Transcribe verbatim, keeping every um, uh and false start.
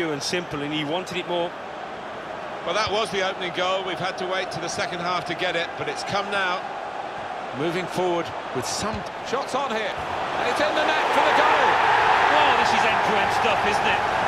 Pure and simple, and he wanted it more. Well, that was the opening goal. We've had to wait to the second half to get it, but it's come now. Moving forward with some shots on here, and it's in the net for the goal. Oh, this is end-to-end stuff, isn't it?